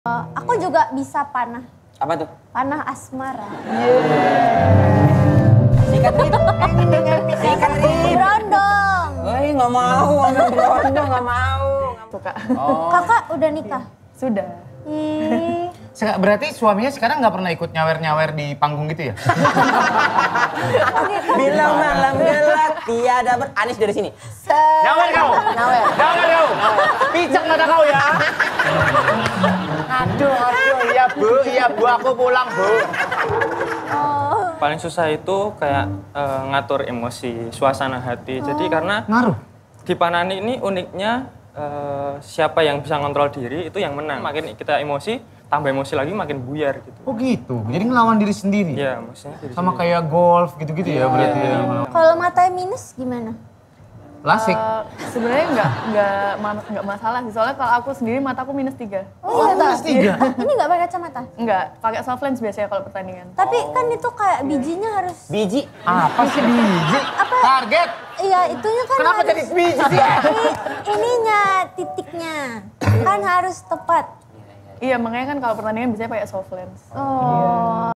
Aku juga bisa panah. Apa tuh? Panah asmara. Sikat Rip. Sikat Rip. Berondong. Nggak mau, ambil berondong, nggak mau. Suka. Oh. Kakak udah nikah? Sudah. Ih. Berarti suaminya sekarang nggak pernah ikut nyawer-nyawer di panggung gitu ya? Bila malam gelap tiada Anis dari sini. Nyawer kau! Nyawer. Nyawer kau! Picak mata kau ya! Aduh, iya bu, aku pulang bu. Paling susah itu kayak ngatur emosi, suasana hati. Jadi karena Ngaruh? di Panani ini uniknya siapa yang bisa ngontrol diri itu yang menang. Makin kita emosi, tambah emosi lagi makin buyar gitu. Oh gitu, jadi ngelawan diri sendiri? Iya, maksudnya diri Sama sendiri. kayak golf gitu-gitu ya berarti ya? Kalau matanya minus gimana? Lasik? Sebenarnya nggak masalah sih. Soalnya kalau aku sendiri mataku -3. Oh iya, minus 3? Ini nggak pakai kacamata? Enggak, pakai soft lens biasanya kalau pertandingan. Tapi kan itu kayak bijinya harus... Biji. Apa sih biji? Target? Iya, itunya kan Kenapa harus... jadi biji sih? Ininya, titiknya. Kan harus tepat. Iya, makanya kan kalau pertandingan biasanya pakai soft lens. Oh.